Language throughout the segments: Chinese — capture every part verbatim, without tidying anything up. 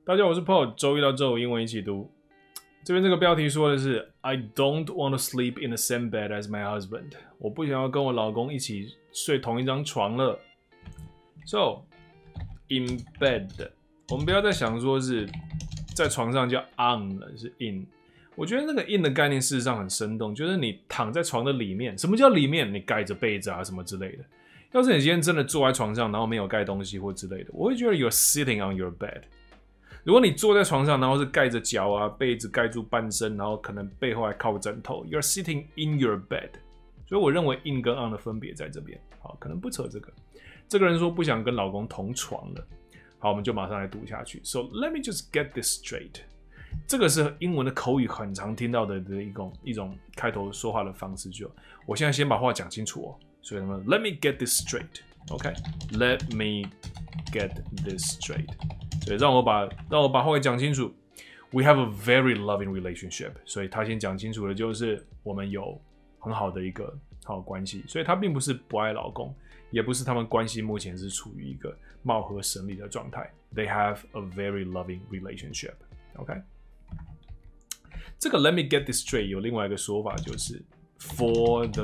大家好，我是 Paul， 周一到周五英文一起读。这边这个标题说的是 I don't want to sleep in the same bed as my husband。我不想要跟我老公一起睡同一张床了。So in bed， 我们不要再想说是在床上叫 on 了，是 in。我觉得那个 in 的概念事实上很生动，就是你躺在床的里面。什么叫里面？你盖着被子啊什么之类的。要是你今天真的坐在床上，然后没有盖东西或之类的，我会觉得 you're sitting on your bed。如果你坐在床上，然后是盖着脚啊，被子盖住半身，然后可能背后还靠枕头 ，you're sitting in your bed。所以我认为 in 跟 on 的分别在这边。好，可能不扯这个。这个人说不想跟老公同床了。好，我们就马上来读下去。So let me just get this straight。这个是英文的口语很常听到的的一种一种开头说话的方式就。我现在先把话讲清楚哦。所以呢 ，let me get this straight。OK，let me get this straight。所以让我把让我把话讲清楚。We have a very loving relationship。所以他先讲清楚的就是我们有很好的一个好的关系。所以他并不是不爱老公，也不是他们关系目前是处于一个貌合神离的状态。They have a very loving relationship。OK， 这个 let me get this straight 有另外一个说法就是 for the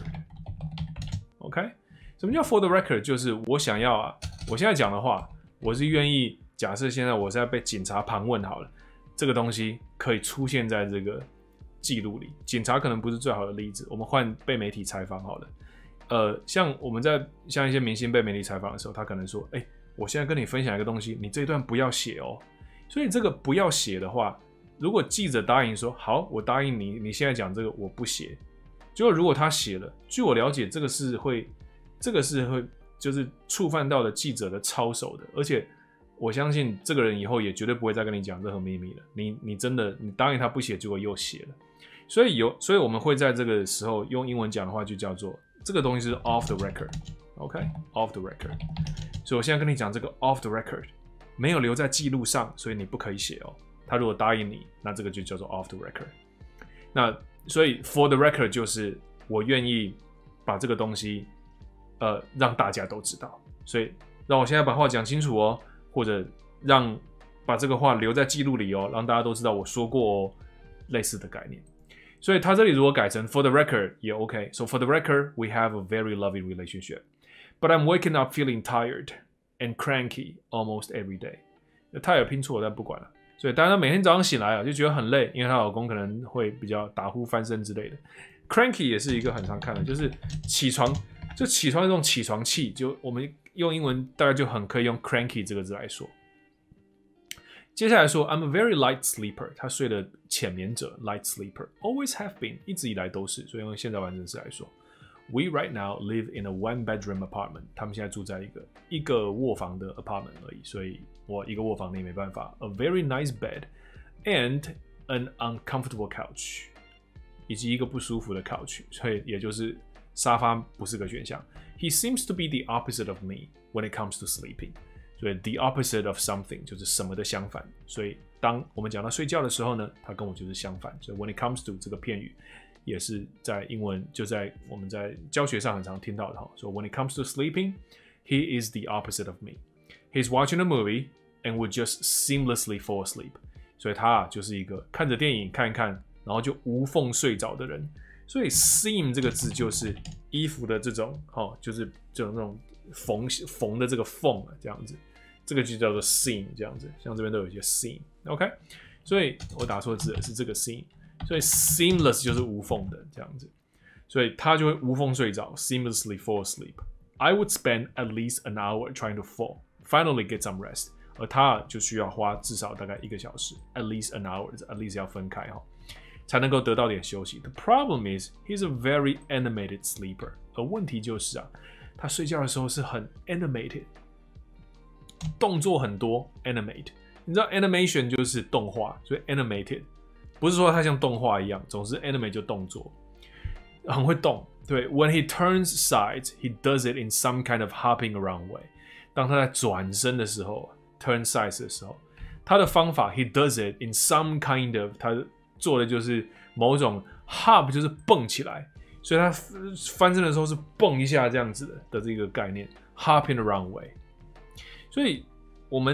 record。OK， 什么叫 for the record？ 就是我想要啊，我现在讲的话，我是愿意。假设现在我现在被警察盘问好了，这个东西可以出现在这个记录里。警察可能不是最好的例子，我们换被媒体采访好了。呃，像我们在像一些明星被媒体采访的时候，他可能说：“哎、欸，我现在跟你分享一个东西，你这一段不要写哦。”所以这个不要写的话，如果记者答应说：“好，我答应你，你现在讲这个我不写。”结果如果他写了，据我了解，这个是会，这个是会就是触犯到了记者的操守的，而且。我相信这个人以后也绝对不会再跟你讲任何秘密了。你你真的你答应他不写，结果又写了，所以有所以我们会在这个时候用英文讲的话，就叫做这个东西是 off the record，OK，off the record。所以我现在跟你讲这个 off the record 没有留在记录上，所以你不可以写哦。他如果答应你，那这个就叫做 off the record。那所以 for the record 就是我愿意把这个东西呃让大家都知道。所以让我现在把话讲清楚哦。或者让把这个话留在记录里哦，让大家都知道我说过哦，类似的概念。所以他这里如果改成 for the record 也 OK。So for the record, we have a very loving relationship, but I'm waking up feeling tired and cranky almost every day. Tired 拼错但不管了。所以当然每天早上醒来啊就觉得很累，因为她老公可能会比较打呼翻身之类的。Cranky 也是一个很常看的，就是起床就起床那种起床气，就我们。用英文大概就很可以用 cranky 这个字来说。接下来说 I'm a very light sleeper， 他睡的浅眠者 light sleeper always have been 一直以来都是，所以用现在完整式来说 We right now live in a one bedroom apartment， 他们现在住在一个一个卧房的 apartment 而已，所以我一个卧房内没办法。A very nice bed and an uncomfortable couch， 以及一个不舒服的 couch， 所以也就是沙发不是个选项。He seems to be the opposite of me when it comes to sleeping。所以 the opposite of something 就是什么的相反。所以当我们讲到睡觉的时候呢，他跟我就是相反。所以 when it comes to 这个片语也是在英文就在我们在教学上很常听到的哈。So when it comes to sleeping, he is the opposite of me. He's watching a movie and would just seamlessly fall asleep。所以他啊就是一个看着电影看一看，然后就无缝睡着的人。所以 seam 这个字就是衣服的这种，哦，就是这种那种缝缝的这个缝啊，这样子，这个就叫做 seam 这样子，像这边都有一些 seam，OK， 所以我打错字了，是这个 seam， 所以 seamless 就是无缝的这样子，所以他就会无缝睡着 ，seamlessly fall asleep. I would spend at least an hour trying to fall, finally get some rest. 而他就需要花至少大概一个小时 ，at least an hour, at least 要分开哈。才能够得到点休息。The problem is he's a very animated sleeper。而问题就是啊，他睡觉的时候是很 animated， 动作很多 animate。你知道 animation 就是动画，所以 animated 不是说他像动画一样，总之 animate 就动作，很会动。对 ，When he turns sides, he does it in some kind of hopping around way。当他在转身的时候 ，turn sides 的时候，他的方法 he does it in some kind of 他。做的就是某种 hop， 就是蹦起来，所以他翻身的时候是蹦一下这样子的的这个概念 ，hopping around way。所以我们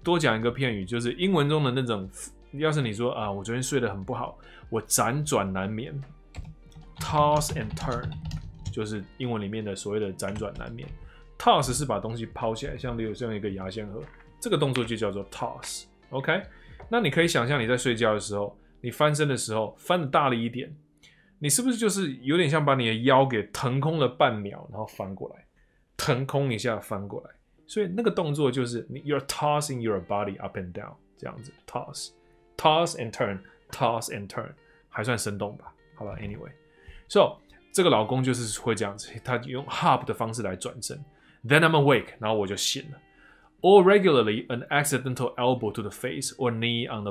多讲一个片语，就是英文中的那种，要是你说啊，我昨天睡得很不好，我辗转难眠 ，toss and turn， 就是英文里面的所谓的辗转难眠。toss 是把东西抛起来，像例如像一个牙线盒，这个动作就叫做 toss。OK， 那你可以想象你在睡觉的时候，你翻身的时候翻得大力一点，你是不是就是有点像把你的腰给腾空了半秒，然后翻过来，腾空一下翻过来。所以那个动作就是你 you're tossing your body up and down 这样子 toss toss and turn toss and turn 还算生动吧？好吧 ，anyway， so 这个老公就是会这样子，他用 hop 的方式来转身 ，then I'm awake， 然后我就醒了。Or regularly an accidental elbow to the face or knee on the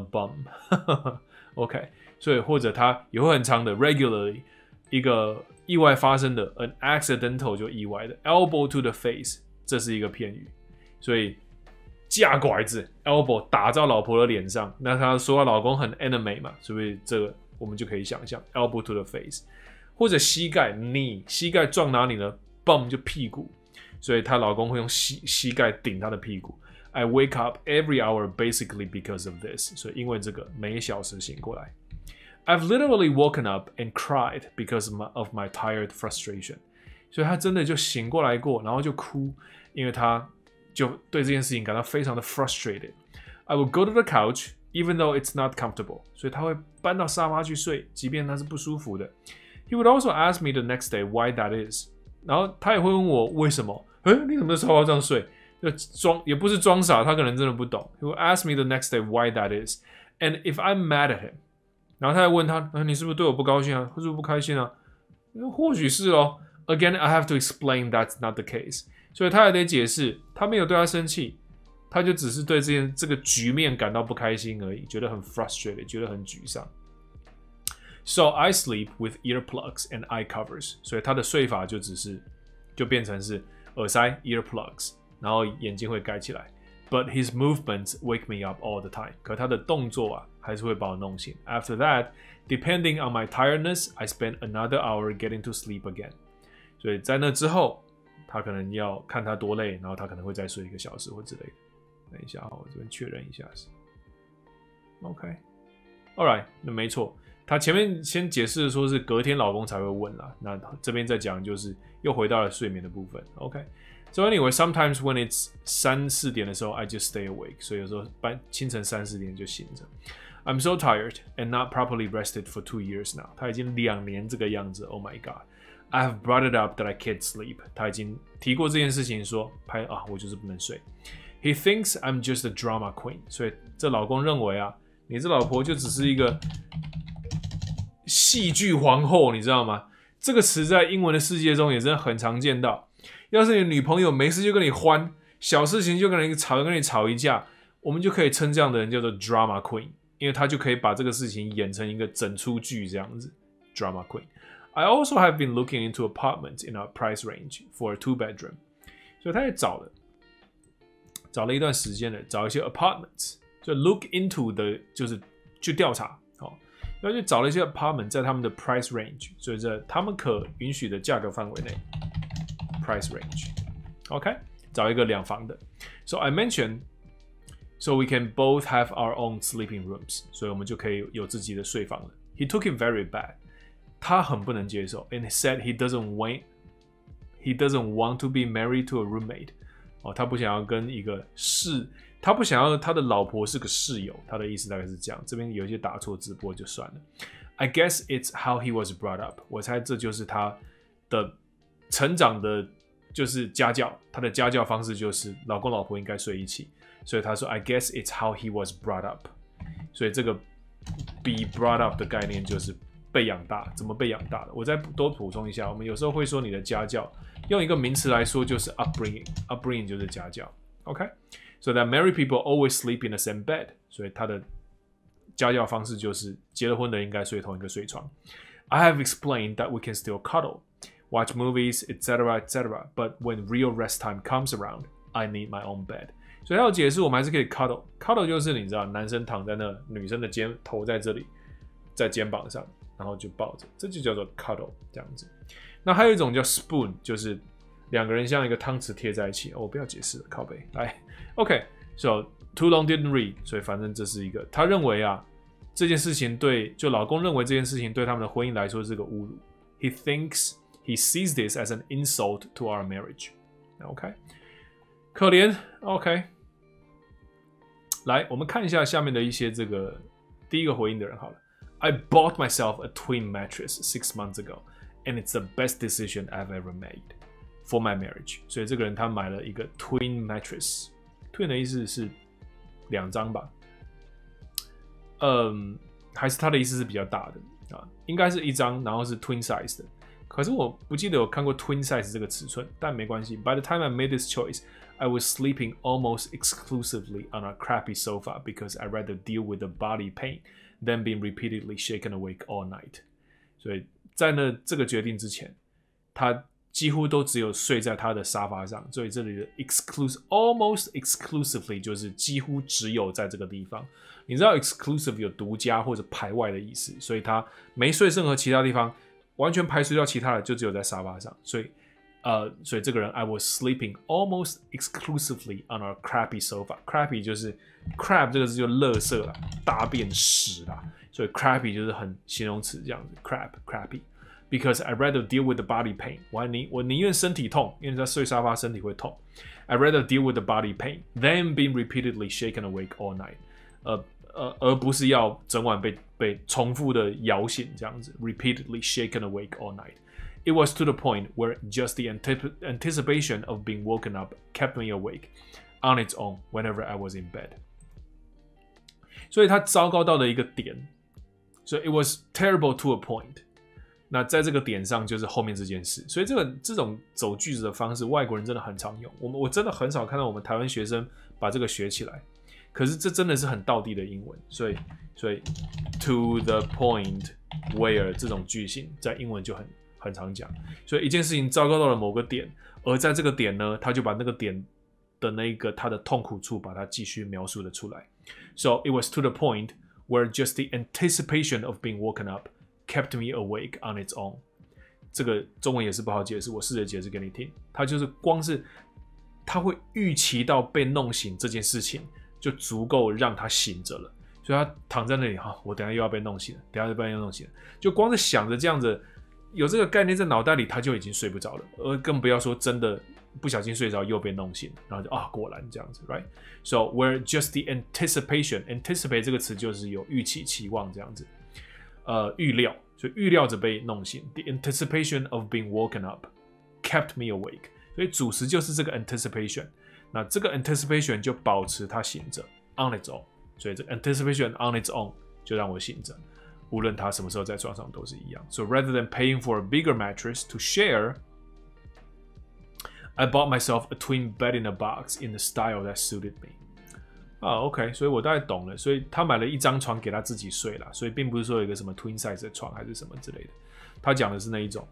bum 。OK， 所以或者他也会很长的 regularly 一个意外发生的 an accidental 就意外的 elbow to the face。这是一个片语，所以架拐子 elbow 打到老婆的脸上，那他说她老公很 anime 嘛，所以这个我们就可以想象 elbow to the face， 或者膝盖 knee 膝盖撞哪里呢 bum 就屁股，所以她老公会用膝膝盖顶她的屁股。I wake up every hour basically because of this， 所以因为这个每小时醒过来。I've literally woken up and cried because of my, of my tired frustration。所以他真的就醒过来过，然后就哭，因为他就对这件事情感到非常的 frustrated. I would go to the couch, even though it's not comfortable. 所以他会搬到沙发去睡，即便它是不舒服的。He would also ask me the next day why that is. 然后他也会问我为什么？诶，你怎么在沙发上睡？就装也不是装傻，他可能真的不懂。He would ask me the next day why that is, and if I'm mad at him. 然后他还问他，你是不是对我不高兴啊？是不是不开心啊？或许是咯。Again, I have to explain that's not the case. 所以他还得解释，他没有对他生气，他就只是对这件这个局面感到不开心而已，觉得很 frustrated， 觉得很沮丧。So I sleep with earplugs and eye covers. 所以他的睡法就只是就变成是耳塞 earplugs， 然后眼睛会盖起来。But his movements wake me up all the time. 可他的动作啊，还是会把我弄醒。After that, depending on my tiredness, I spend another hour getting to sleep again. 所以在那之后，他可能要看他多累，然后他可能会再睡一个小时或之类的。等一下，我这边确认一下是 OK。All right， 那没错。他前面先解释说是隔天老公才会问啦，那这边再讲就是又回到了睡眠的部分。OK。So anyway, sometimes when it's 三四点的时候 ，I just stay awake。所以有时候半清晨三四点就醒着。I'm so tired and not properly rested for two years now。他已经两年这个样子。Oh my god。I have brought it up that I can't sleep. 他已经提过这件事情说，拍啊，我就是不能睡。He thinks I'm just a drama queen. 所以这老公认为啊，你这老婆就只是一个戏剧皇后，你知道吗？这个词在英文的世界中也真的很常见到。要是你女朋友没事就跟你欢，小事情就跟你吵，跟你吵一架，我们就可以称这样的人叫做 drama queen， 因为他就可以把这个事情演成一个整出剧这样子。Drama queen。I also have been looking into apartments in our price range for a two-bedroom. 所以他也找了，找了一段时间了，找一些 apartments， 就 look into 的，就是去调查，哦，然后就找了一些 apartment 在他们的 price range， 所以在他们可允许的价格范围内 ，price range，OK， 找一个两房的。So I mentioned, so we can both have our own sleeping rooms， 所以我们就可以有自己的睡房了。He took it very bad. 他很不能接受 ，and he said he doesn't want he doesn't want to be married to a roommate。哦，他不想要跟一个室，他不想要他的老婆是个室友。他的意思大概是这样，这边有一些打错字，不过就算了。I guess it's how he was brought up。我猜这就是他的成长的，就是家教。他的家教方式就是老公老婆应该睡一起，所以他说 I guess it's how he was brought up。所以这个 be brought up 的概念就是被养大，怎么被养大的？我再多补充一下，我们有时候会说你的家教，用一个名词来说就是 upbringing，upbringing 就是家教。OK，so that married people always sleep in the same bed。所以他的家教方式就是结了婚的应该睡同一个睡床。I have explained that we can still cuddle, watch movies, et cetera, et cetera. But when real rest time comes around, I need my own bed。所以他有解释，我们还是可以 cuddle。cuddle 就是你知道，男生躺在那，女生的肩头在这里，在肩膀上。然后就抱着，这就叫做 cuddle 这样子。那还有一种叫 spoon， 就是两个人像一个汤匙贴在一起。哦，我不要解释了，靠北来。OK， So too long didn't read， 所以反正这是一个他认为啊这件事情对就老公认为这件事情对他们的婚姻来说是个侮辱。He thinks he sees this as an insult to our marriage. OK， 可怜。OK， 来我们看一下下面的一些这个第一个回应的人好了。I bought myself a twin mattress six months ago, and it's the best decision I've ever made for my marriage. 所以这个人他买了一个 twin mattress。twin 的意思是两张吧？嗯，还是他的意思是比较大的啊？应该是一张，然后是 twin size 的。可是我不记得有看过 twin size 这个尺寸，但没关系。By the time I made this choice, I was sleeping almost exclusively on a crappy sofa because I'd rather deal with the body pain than being repeatedly shaken awake all night. 所以在那这个决定之前，他几乎都只有睡在他的沙发上。所以这里的 exclusive almost exclusively 就是几乎只有在这个地方。你知道 exclusive 有独家或者排外的意思，所以他没睡任何其他地方，完全排除掉其他的，就只有在沙发上。所以，呃，所以这个人 I was sleeping almost exclusively on a crappy sofa. Crappy 就是 crap 这个字就垃圾啦，大便屎啦，所以 crappy 就是很形容词这样子 crap crappy。Because I'd rather deal with the body pain. 我宁我宁愿身体痛，因为在睡沙发身体会痛。I'd rather deal with the body pain than being repeatedly shaken awake all night. 呃呃，而不是要整晚被被重复的摇醒这样子 ，repeatedly shaken awake all night. It was to the point where just the antip anticipation of being woken up kept me awake on its own whenever I was in bed. 所以他糟糕到了一个点，所以 it was terrible to a point. 那在这个点上就是后面这件事，所以这个这种走句子的方式，外国人真的很常用。我们我真的很少看到我们台湾学生把这个学起来。可是这真的是很道地的英文，所以所以 to the point where 这种句型在英文就很很常讲。所以一件事情糟糕到了某个点，而在这个点呢，他就把那个点的那个他的痛苦处把它继续描述了出来。So it was to the point where just the anticipation of being woken up kept me awake on its own. 这个中文也是不好解释，我试着解释给你听。他就是光是他会预期到被弄醒这件事情。就足够让他醒着了，所以他躺在那里哈、啊，我等一下又要被弄醒了，等一下又被弄醒了，就光是想着这样子，有这个概念在脑袋里，他就已经睡不着了，而更不要说真的不小心睡着又被弄醒，然后就啊，果然这样子 ，right？ So where just the anticipation, anticipate 这个词就是有预期、期望这样子，呃，预料，所以预料着被弄醒 ，the anticipation of being woken up kept me awake， 所以主词就是这个 anticipation。那这个 anticipation 就保持它醒着 on its own， 所以这 anticipation on its own 就让我醒着，无论他什么时候在床上都是一样。So rather than paying for a bigger mattress to share, I bought myself a twin bed in a box in the style that suited me. 啊 ，OK， 所以我大概懂了。所以他买了一张床给他自己睡啦，所以并不是说有一个什么 twin size 的床还是什么之类的。他讲的是那一种，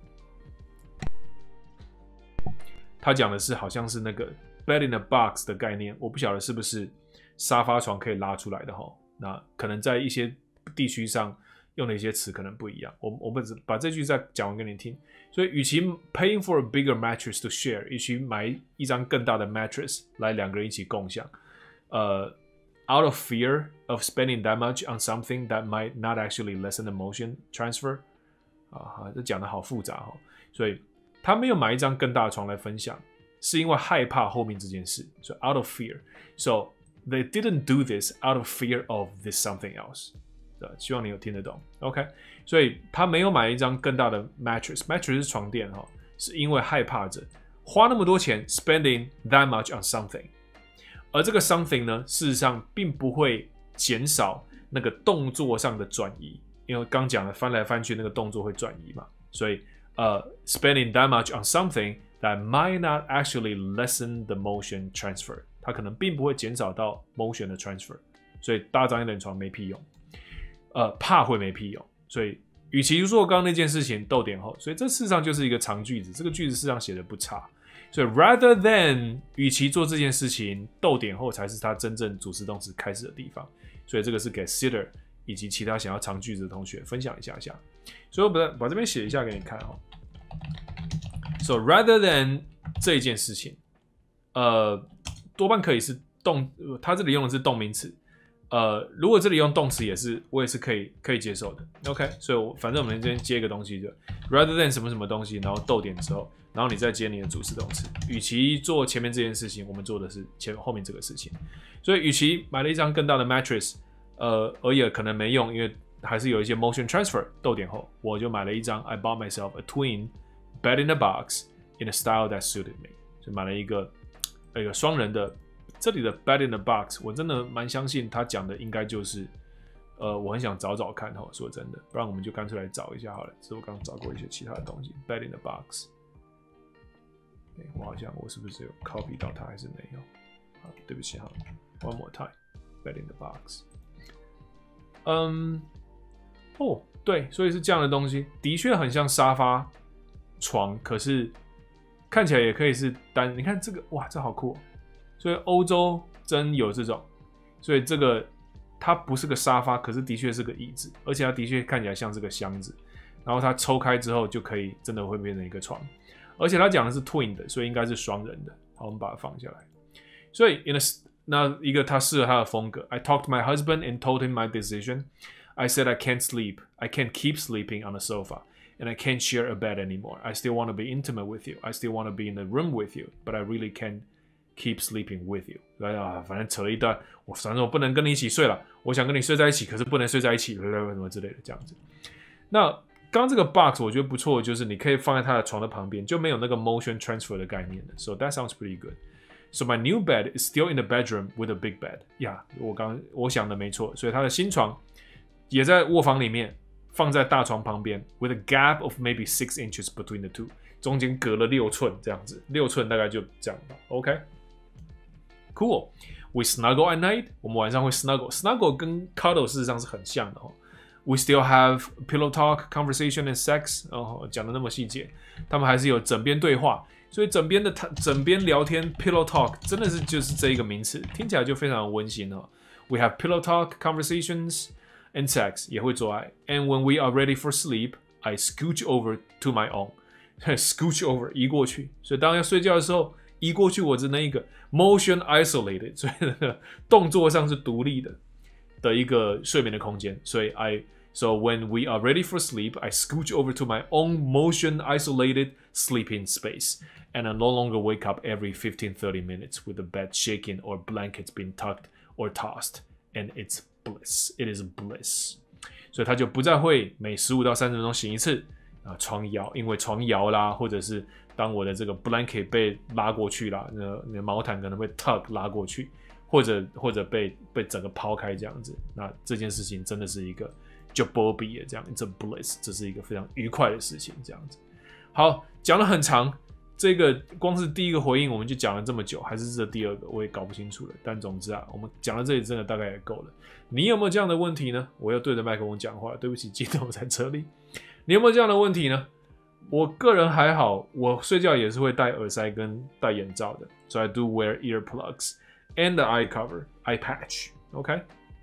他讲的是好像是那个。Bed in a box 的概念，我不晓得是不是沙发床可以拉出来的哈。那可能在一些地区上用的一些词可能不一样。我我们把这句再讲完给你听。所以，与其 paying for a bigger mattress to share， 与其买一张更大的 mattress 来两个人一起共享，呃 ，out of fear of spending that much on something that might not actually lessen the motion transfer， 啊，这讲的好复杂哈。所以他没有买一张更大的床来分享。是因为害怕后面这件事，所以 out of fear. So they didn't do this out of fear of this something else. 希望你有听得懂 ，OK？ 所以他没有买一张更大的 mattress，mattress 是床垫哈，是因为害怕着花那么多钱 spending that much on something， 而这个 something 呢，事实上并不会减少那个动作上的转移，因为刚讲了翻来翻去那个动作会转移嘛，所以呃 spending that much on something。That might not actually lessen the motion transfer， 它可能并不会减少到 motion 的 transfer， 所以大张一点床没屁用，呃，怕会没屁用，所以与其做刚刚那件事情逗点后，所以这事实上就是一个长句子，这个句子事实上写的不差，所以 rather than 与其做这件事情逗点后才是它真正主词动词开始的地方，所以这个是给 sitter 以及其他想要长句子的同学分享一下下，所以我把把这边写一下给你看哈。So rather than 这一件事情，呃，多半可以是动，它这里用的是动名词。呃，如果这里用动词也是，我也是可以可以接受的。OK， 所以我反正我们这边接一个东西就 rather than 什么什么东西，然后逗点之后，然后你再接你的主词动词。与其做前面这件事情，我们做的是前后面这个事情。所以，与其买了一张更大的 mattress， 呃，而也可能没用，因为还是有一些 motion transfer。逗点后，我就买了一张 I bought myself a twin bed in a box in a style that suited me， 就买了一个一个双人的。这里的 bed in a box， 我真的蛮相信他讲的应该就是，呃，我很想找找看哈，说真的，不然我们就干脆来找一下好了。这是我刚刚找过一些其他的东西 ，bed in a box。欸、我好像我是不是有 copy 到它还是没有？好，对不起哈 ，one more time，bed in the box。嗯，哦，对，所以是这样的东西，的确很像沙发床，可是看起来也可以是单。你看这个，哇，这好酷、哦。所以欧洲真有这种，所以这个它不是个沙发，可是的确是个椅子，而且它的确看起来像是个箱子，然后它抽开之后就可以真的会变成一个床，而且它讲的是 twin 的，所以应该是双人的。好，我们把它放下来。所以 in a, 那一个它适合它的风格。I talked to my husband and told him my decision. I said I can't sleep. I can't keep sleeping on the sofa. And I can't share a bed anymore. I still want to be intimate with you. I still want to be in the room with you. But I really can't.Keep sleeping with you， 对啊，反正扯了一段，我反正我不能跟你一起睡了，我想跟你睡在一起，可是不能睡在一起，什么之类的这样子。那刚刚这个 box 我觉得不错，就是你可以放在他的床的旁边，就没有那个 motion transfer 的概念了。So that sounds pretty good. So my new bed is still in the bedroom with a big bed. Yeah， 我刚我想的没错，所以他的新床也在卧房里面，放在大床旁边 ，with a gap of maybe six inches between the two， 中间隔了六寸这样子，六寸大概就这样吧。OK。Cool. We snuggle at night. 我们晚上会 snuggle. Snuggle 跟 cuddle 事实上是很像的哦。We still have pillow talk, conversation, and sex. 哦，讲的那么细节，他们还是有枕边对话。所以枕边的枕边聊天 pillow talk 真的是就是这一个名词，听起来就非常温馨哦。We have pillow talk, conversations, and sex. 也会做爱。And when we are ready for sleep, I scooch over to my own. Scooch over 移过去。所以当要睡觉的时候。移过去我的那一个 motion isolated， 所以那个动作上是独立的的一个睡眠的空间。所以 I so when we are ready for sleep, I scooch over to my own motion isolated sleeping space, and I no longer wake up every fifteen to thirty minutes with the bed shaking or blankets being tucked or tossed, and it's bliss. It is bliss. 所以他就不再会每十五到三十分钟醒一次啊，床摇，因为床摇啦，或者是当我的这个 blanket 被拉过去啦，那那毛毯可能被 tug 拉过去，或者或者被被整个抛开这样子，那这件事情真的是一个就波比的这样 ，it's a bliss， 这是一个非常愉快的事情这样子。好，讲了很长，这个光是第一个回应我们就讲了这么久，还是这第二个我也搞不清楚了。但总之啊，我们讲到这里真的大概也够了。你有没有这样的问题呢？我要对着麦克风讲话，对不起，镜头在这里。你有没有这样的问题呢？我个人还好，我睡觉也是会戴耳塞跟戴眼罩的 ，so I do wear earplugs and the eye cover, eye patch, OK？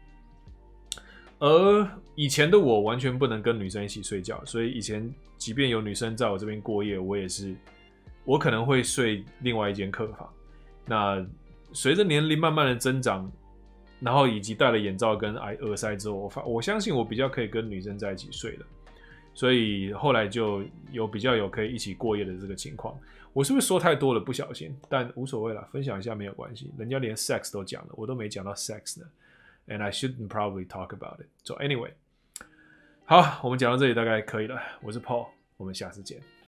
而以前的我完全不能跟女生一起睡觉，所以以前即便有女生在我这边过夜，我也是，我可能会睡另外一间客房。那随着年龄慢慢的增长，然后以及戴了眼罩跟耳塞之后，我发我相信我比较可以跟女生在一起睡了。所以后来就有比较有可以一起过夜的这个情况。我是不是说太多了？不小心，但无所谓啦，分享一下没有关系。人家连 sex 都讲了，我都没讲到 sex 呢。And I shouldn't probably talk about it. So anyway， 好，我们讲到这里大概可以了。我是 Paul， 我们下次见。